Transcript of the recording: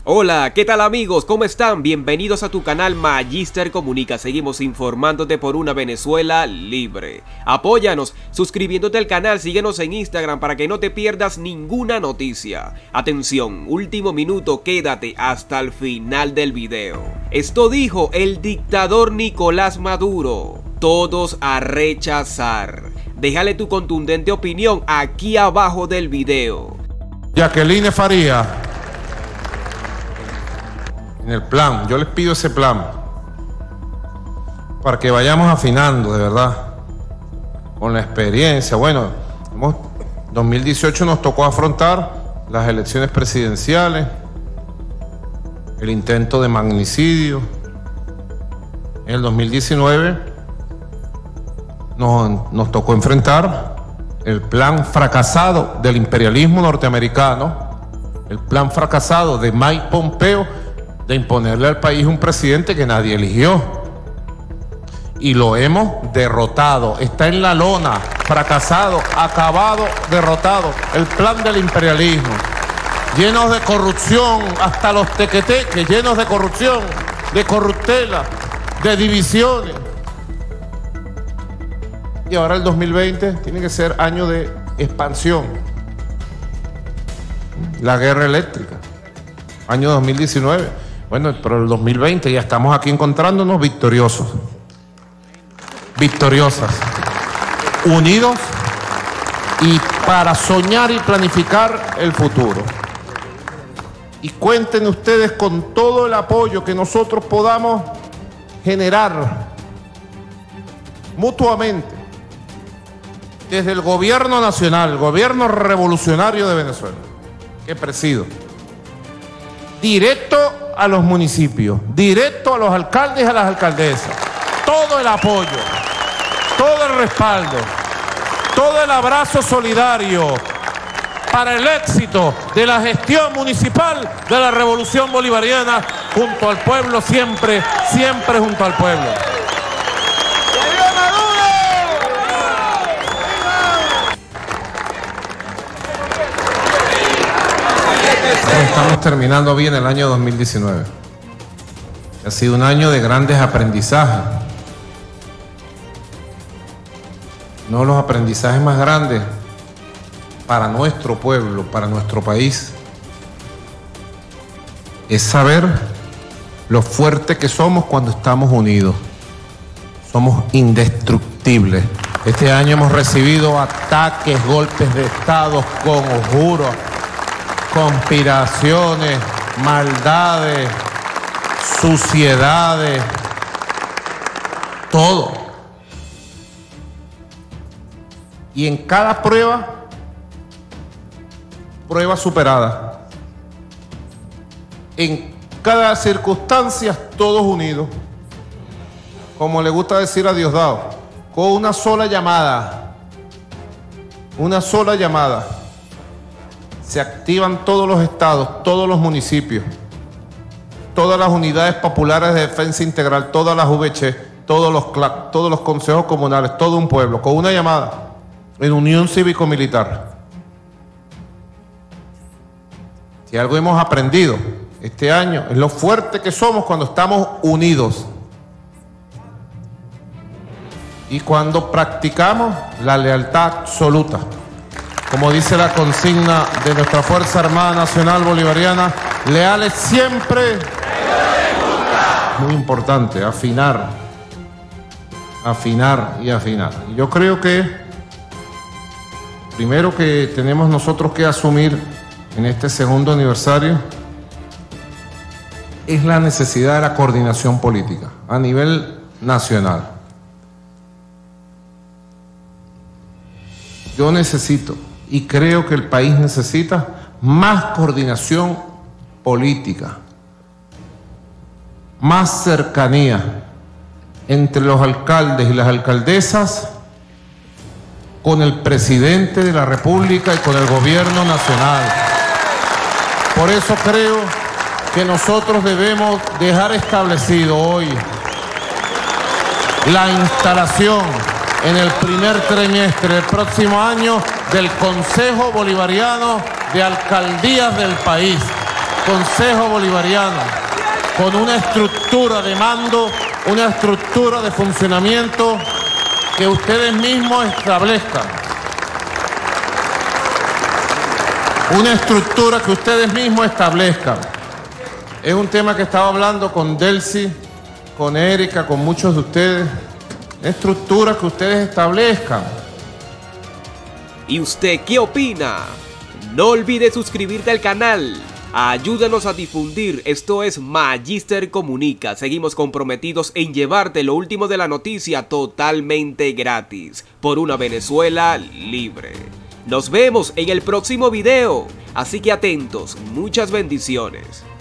Hola, ¿qué tal amigos? ¿Cómo están? Bienvenidos a tu canal Magister Comunica. Seguimos informándote por una Venezuela libre. Apóyanos suscribiéndote al canal, síguenos en Instagram para que no te pierdas ninguna noticia. Atención, último minuto, quédate hasta el final del video. Esto dijo el dictador Nicolás Maduro. Todos a rechazar. Déjale tu contundente opinión aquí abajo del video. Jacqueline Faría, en el plan, yo les pido ese plan para que vayamos afinando de verdad con la experiencia. Bueno, 2018 nos tocó afrontar las elecciones presidenciales, el intento de magnicidio. En el 2019 nos tocó enfrentar el plan fracasado del imperialismo norteamericano, el plan fracasado de Mike Pompeo de imponerle al país un presidente que nadie eligió. Y lo hemos derrotado. Está en la lona, fracasado, acabado, derrotado. El plan del imperialismo. Llenos de corrupción, hasta los tequeteques, llenos de corrupción, de corruptela, de divisiones. Y ahora el 2020 tiene que ser año de expansión. La guerra eléctrica. Año 2019. Bueno, pero el 2020 ya estamos aquí encontrándonos victoriosos. Victoriosas. Unidos y para soñar y planificar el futuro. Y cuenten ustedes con todo el apoyo que nosotros podamos generar mutuamente desde el gobierno nacional, el gobierno revolucionario de Venezuela, que presido, directo a los municipios, directo a los alcaldes y a las alcaldesas, todo el apoyo, todo el respaldo, todo el abrazo solidario para el éxito de la gestión municipal de la Revolución Bolivariana, junto al pueblo, siempre, siempre junto al pueblo. Estamos terminando bien el año 2019. Ha sido un año de grandes aprendizajes. No los aprendizajes más grandes para nuestro pueblo, para nuestro país, es saber lo fuerte que somos cuando estamos unidos. Somos indestructibles. Este año hemos recibido ataques, golpes de Estado, conjuros, conspiraciones, maldades, suciedades, todo. Y en cada prueba superada. En cada circunstancia, todos unidos. Como le gusta decir a Diosdado, con una sola llamada. Una sola llamada. Se activan todos los estados, todos los municipios, todas las unidades populares de defensa integral, todas las VC, todos los CLAC, todos los consejos comunales, todo un pueblo, con una llamada, en unión cívico-militar. Si algo hemos aprendido este año, es lo fuerte que somos cuando estamos unidos. Y cuando practicamos la lealtad absoluta. Como dice la consigna de nuestra Fuerza Armada Nacional Bolivariana, leales siempre. Muy importante, afinar. Afinar y afinar. Y yo creo que primero que tenemos nosotros que asumir en este segundo aniversario es la necesidad de la coordinación política a nivel nacional. Yo necesito y creo que el país necesita más coordinación política, más cercanía entre los alcaldes y las alcaldesas con el presidente de la República y con el gobierno nacional. Por eso creo que nosotros debemos dejar establecido hoy la instalación en el primer trimestre del próximo año del Consejo Bolivariano de Alcaldías del país. Consejo Bolivariano con una estructura de mando, una estructura de funcionamiento que ustedes mismos establezcan. Una estructura que ustedes mismos establezcan. Es un tema que estaba hablando con Delcy, con Erika, con muchos de ustedes. Una estructura que ustedes establezcan. ¿Y usted qué opina? No olvides suscribirte al canal. Ayúdanos a difundir. Esto es Magister Comunica. Seguimos comprometidos en llevarte lo último de la noticia totalmente gratis. Por una Venezuela libre. Nos vemos en el próximo video. Así que atentos. Muchas bendiciones.